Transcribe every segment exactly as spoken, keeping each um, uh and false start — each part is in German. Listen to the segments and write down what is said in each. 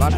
Warte.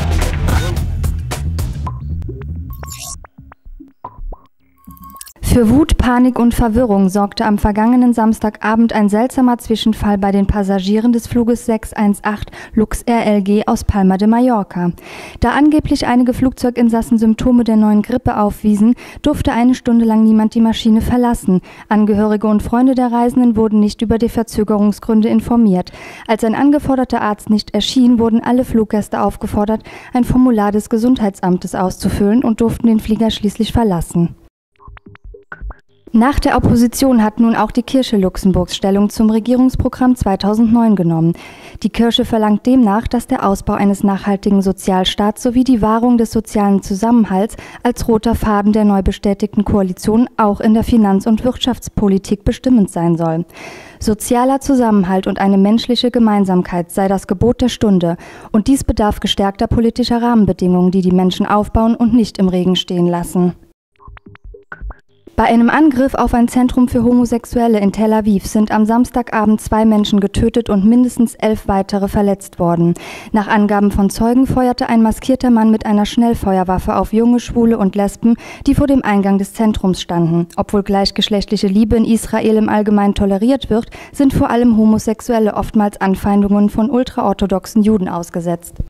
Für Wut, Panik und Verwirrung sorgte am vergangenen Samstagabend ein seltsamer Zwischenfall bei den Passagieren des Fluges sechs eins acht Luxair L G aus Palma de Mallorca. Da angeblich einige Flugzeuginsassen Symptome der neuen Grippe aufwiesen, durfte eine Stunde lang niemand die Maschine verlassen. Angehörige und Freunde der Reisenden wurden nicht über die Verzögerungsgründe informiert. Als ein angeforderter Arzt nicht erschien, wurden alle Fluggäste aufgefordert, ein Formular des Gesundheitsamtes auszufüllen und durften den Flieger schließlich verlassen. Nach der Opposition hat nun auch die Kirche Luxemburgs Stellung zum Regierungsprogramm zweitausendneun genommen. Die Kirche verlangt demnach, dass der Ausbau eines nachhaltigen Sozialstaats sowie die Wahrung des sozialen Zusammenhalts als roter Faden der neu bestätigten Koalition auch in der Finanz- und Wirtschaftspolitik bestimmend sein soll. Sozialer Zusammenhalt und eine menschliche Gemeinsamkeit sei das Gebot der Stunde, und dies bedarf gestärkter politischer Rahmenbedingungen, die die Menschen aufbauen und nicht im Regen stehen lassen. Bei einem Angriff auf ein Zentrum für Homosexuelle in Tel Aviv sind am Samstagabend zwei Menschen getötet und mindestens elf weitere verletzt worden. Nach Angaben von Zeugen feuerte ein maskierter Mann mit einer Schnellfeuerwaffe auf junge Schwule und Lesben, die vor dem Eingang des Zentrums standen. Obwohl gleichgeschlechtliche Liebe in Israel im Allgemeinen toleriert wird, sind vor allem Homosexuelle oftmals Anfeindungen von ultraorthodoxen Juden ausgesetzt.